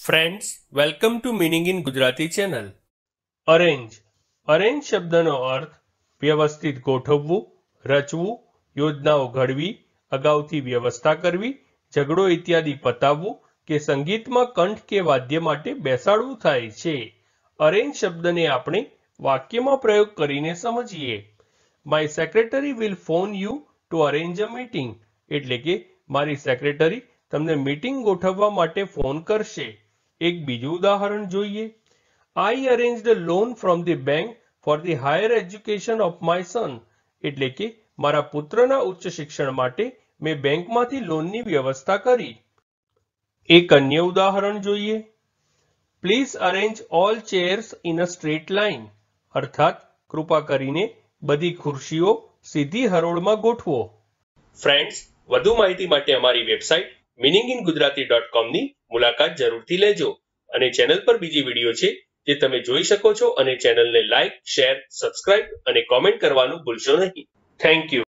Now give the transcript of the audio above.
Friends, welcome to meaning in Gujarati channel. Arrange શબ્દનો અર્થ વ્યવસ્થિત ગોઠવવું, રચવું, યોજનાઓ ઘડવી, અગાઉથી વ્યવસ્થા કરવી, ઝઘડો ઇત્યાદિ પતાવવું કે સંગીતમાં કંઠ કે વાદ્ય માટે બેસાડવું થાય છે. અરેન્જ શબ્દને આપણે વાક્યમાં પ્રયોગ કરીને સમજીએ. My secretary will phone you to arrange a meeting. એટલે કે મારી સેક્રેટરી તમને મીટિંગ ગોઠવવા માટે ફોન કરશે. એક બીજું ઉદાહરણ જોઈએ. I arranged a loan from the bank for the higher education of my son. એટલે કે મારા પુત્રના ઉચ્ચ શિક્ષણ માટે મેં બેંકમાંથી લોનની વ્યવસ્થા કરી. એક અન્ય ઉદાહરણ જોઈએ. Please arrange all chairs in a straight line. અર્થાત કૃપા કરીને બધી ખુરશીઓ સીધી હરોળમાં ગોઠવો. ફ્રેન્ડ્સ, વધુ માહિતી માટે અમારી વેબસાઇટ meaninginggujarati.com ની મુલાકાત જરૂરથી લેજો. અને ચેનલ પર બીજી વિડીયો છે જે તમે જોઈ શકો છો અને ચેનલને લાઇક, શેર, સબસ્ક્રાઇબ અને કોમેન્ટ કરવાનું ભૂલશો નહીં. Thank you.